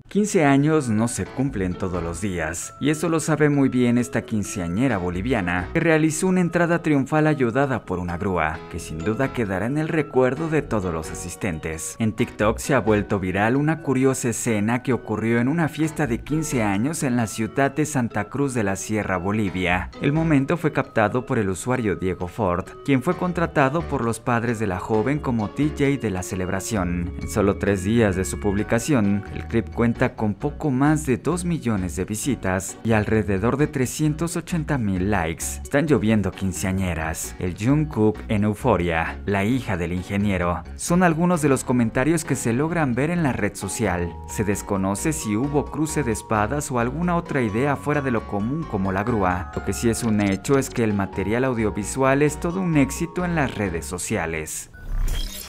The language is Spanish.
15 años no se cumplen todos los días, y eso lo sabe muy bien esta quinceañera boliviana, que realizó una entrada triunfal ayudada por una grúa, que sin duda quedará en el recuerdo de todos los asistentes. En TikTok se ha vuelto viral una curiosa escena que ocurrió en una fiesta de 15 años en la ciudad de Santa Cruz de la Sierra, Bolivia. El momento fue captado por el usuario Diego Ford, quien fue contratado por los padres de la joven como DJ de la celebración. En solo 3 días de su publicación, el clip cuenta con poco más de 2 millones de visitas y alrededor de 380,000 likes. Están lloviendo quinceañeras. El Jungkook en euforia, la hija del ingeniero. Son algunos de los comentarios que se logran ver en la red social. Se desconoce si hubo cruce de espadas o alguna otra idea fuera de lo común como la grúa. Lo que sí es un hecho es que el material audiovisual es todo un éxito en las redes sociales.